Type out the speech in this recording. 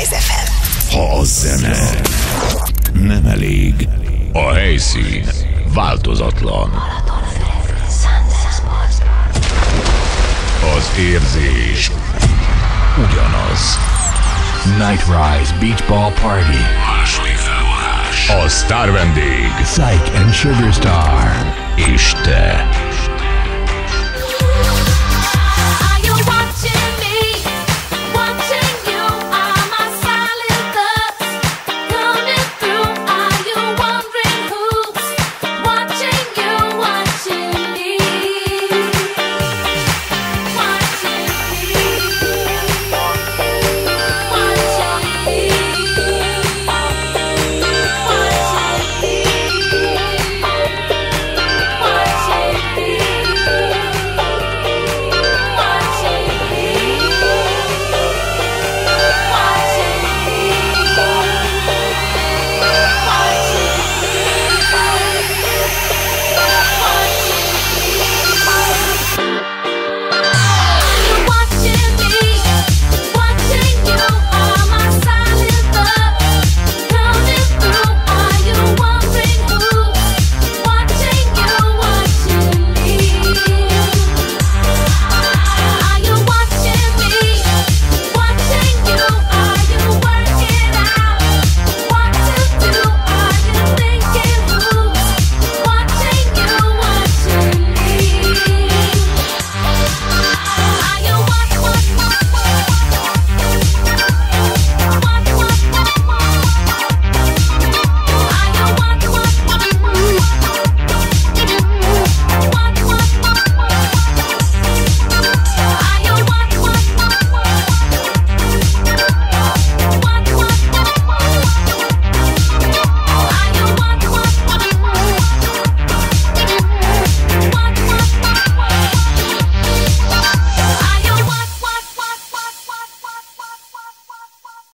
Jazz FM. Ha a zene nem elég, a helyszín változatlan. Az érzés ugyanaz. Nightrise Beach Ball Party. Második felvonás. A sztár vendég Psych and Sugar Star. és te.